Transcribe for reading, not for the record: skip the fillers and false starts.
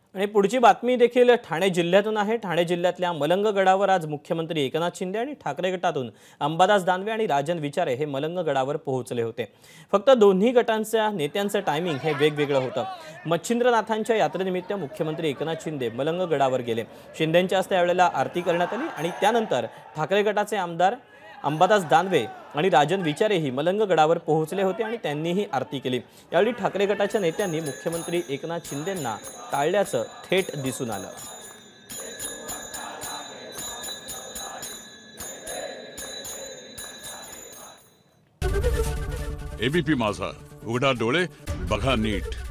आणि पुढची बातमी देखील ठाणे जिल्ह्यातून आहे। ठाणे जिल्ह्यातल्या मलंग गडावर आज मुख्यमंत्री एकनाथ शिंदे आणि ठाकरे गटातून अंबादास दानवे आणि राजन विचारे हे मलंग गडावर पोहोचले होते। फक्त दोन्ही गटांच्या नेत्यांचं टायमिंग हे वेगवेगळं होतं। मच्छिंद्रनाथांच्या यात्रेनिमित्त मुख्यमंत्री एकनाथ शिंदे मलंग गडावर गेले। शिंदेंच्या हस्ते यावेळेला आरती करण्यात आली आणि त्यानंतर ठाकरे गटाचे आमदार अंबादास दानवे आणि राजन विचारे ही मलंग गडावर पोहोचले होते आणि त्यांनीही आरती केली। यावेळी ठाकरे गटाच्या नेत्यांनी मुख्यमंत्री एकनाथ शिंदेंना टाळल्याचं थेट दिसून आलं। एबीपी माझा, उघडा डोळे बघा नीट।